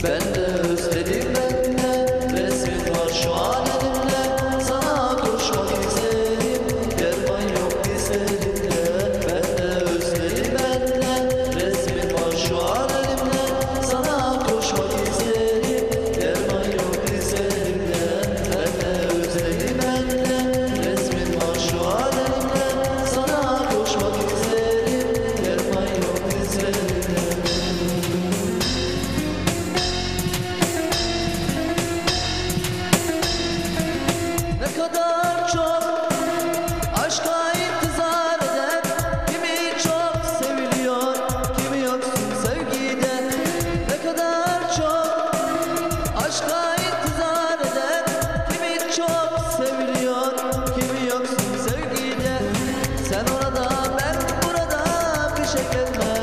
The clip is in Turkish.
Ben de özledim, ben de resmin var şu an elimde. Sana koşmak isterim, derman yok dizlerimde. Ben de özledim, ben de resmin var şu an elimde. Sana koşmak isterim, derman yok dizlerimde. Ben de özledim, ben de resmin var şu an elimde. Sana koşmak isterim, derman yok dizlerimde. Ne kadar çok aşka intizar eder, kimi çok seviliyor, kimi yoksun sevgide. Ne kadar çok aşka intizar eder, kimi çok seviliyor, kimi yoksun sevgide. Sen orada ben burada bir şey gelmez.